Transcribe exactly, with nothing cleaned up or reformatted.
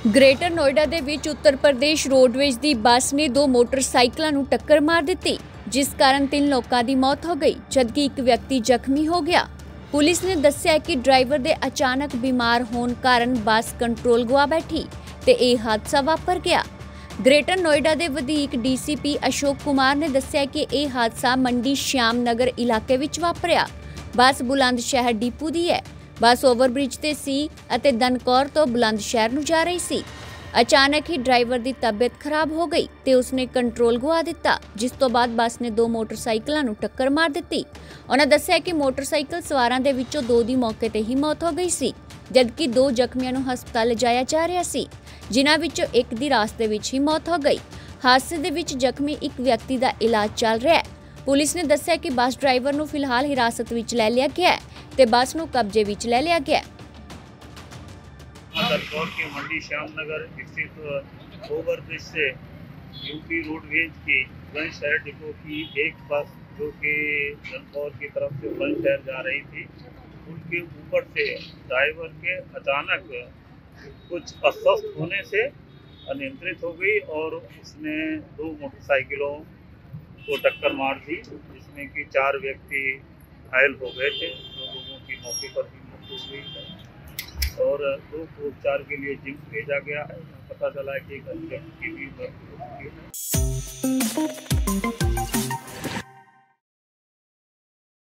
Greater Noida ਦੇ ਵਿੱਚ Uttar Pradesh roadways ਦੀ ਬੱਸ ਨੇ ਦੋ ਮੋਟਰਸਾਈਕਲਾਂ ਨੂੰ ਟੱਕਰ ਮਾਰ ਦਿੱਤੀ, ਜਿਸ ਕਾਰਨ ਤਿੰਨ ਲੋਕਾਂ ਦੀ ਮੌਤ ਹੋ ਗਈ ਜਦਕਿ ਇੱਕ ਵਿਅਕਤੀ ਜ਼ਖਮੀ ਹੋ ਗਿਆ। ਪੁਲਿਸ ਨੇ ਦੱਸਿਆ ਕਿ ਡਰਾਈਵਰ ਦੇ ਅਚਾਨਕ ਬਿਮਾਰ ਹੋਣ ਕਾਰਨ ਬੱਸ ਕੰਟਰੋਲ ਗਵਾ ਬੈਠੀ ਤੇ ਇਹ ਹਾਦਸਾ ਵਾਪਰ ਗਿਆ। ਗ੍ਰੇਟਰ ਨੋਇਡਾ ਦੇ ਵਧੀਕ ਡੀਸੀਪੀ ਅਸ਼ੋਕ ਕੁਮਾਰ ਨੇ ਦੱਸਿਆ ਕਿ ਇਹ ਹਾਦਸਾ ਮੰਡੀ ਸ਼ਿਆਮ ਨਗਰ ਇਲਾਕੇ ਵਿੱਚ ਵਾਪਰਿਆ। ਬੱਸ ਬੁਲੰਦ ਸ਼ਹਿਰ ਡਿਪੂ ਦੀ ਹੈ। ਬੱਸ ਓਵਰਬ੍ਰਿਜ ਤੇ ਸੀ ਅਤੇ ਦਨਕੌਰ ਤੋਂ ਬੁਲੰਦ ਸ਼ਹਿਰ ਨੂੰ ਜਾ ਰਹੀ ਸੀ। ਅਚਾਨਕ ਹੀ ਡਰਾਈਵਰ ਦੀ ਤਬੀਅਤ ਖਰਾਬ ਹੋ ਗਈ ਤੇ ਉਸਨੇ ਕੰਟਰੋਲ ਗਵਾ ਦਿੱਤਾ, ਜਿਸ ਤੋਂ ਬਾਅਦ ਬੱਸ ਨੇ ਦੋ ਮੋਟਰਸਾਈਕਲਾਂ ਨੂੰ ਟੱਕਰ ਮਾਰ ਦਿੱਤੀ। ਉਹਨਾਂ ਦੱਸਿਆ ਕਿ ਮੋਟਰਸਾਈਕਲ ਸਵਾਰਾਂ ਦੇ ਵਿੱਚੋਂ ਦੋ ਦੀ ਮੌਕੇ ਤੇ ਹੀ ਮੌਤ ਹੋ ਗਈ ਸੀ, ਜਦਕਿ ਦੋ ਜ਼ਖਮੀਆਂ ਨੂੰ ਹਸਪਤਾਲ ਲਿਜਾਇਆ ਜਾ ਰਿਹਾ ਸੀ, ਜਿਨ੍ਹਾਂ ਵਿੱਚੋਂ ਇੱਕ ਦੀ ਰਾਸਤੇ ਵਿੱਚ ਹੀ ਮੌਤ ਹੋ ਗਈ। ਹਾਦਸੇ ਦੇ ਵਿੱਚ ਜ਼ਖਮੀ ਇੱਕ ਵਿਅਕਤੀ ਦਾ ਇਲਾਜ ਚੱਲ ਰਿਹਾ ਹੈ। ਪੁਲਿਸ ਨੇ ਦੱਸਿਆ ਕਿ ਬੱਸ ਡਰਾਈਵਰ ਨੂੰ ਫਿਲਹਾਲ ਹਿਰਾਸਤ ਵਿੱਚ ਲੈ ਲਿਆ ਗਿਆ ਹੈ ਤੇ ਬੱਸ ਨੂੰ कब्जे विच ले लिया गया। दनकौर के मंडी श्याम नगर स्थित ओवरब्रिज से यूपी रोडवेज की बुलंद शहर डिपो की एक बस जो कि दनकौर की तरफ से बुलंद शहर जा रही थी, उनके ऊपर से ड्राइवर के अचानक कुछ अस्वस्थ होने से अनियंत्रित हो गई और उसने दो मोटरसाइकिलों को टक्कर मार दी, जिसमें कि चार व्यक्ति घायल हो गए थे। दो लोगों की मौके पर भी मौत हो गई है और दो को उपचार के लिए जिम भेजा गया है। पता चला है कि एक अन्य व्यक्ति की भी मृत्यु हो गई है।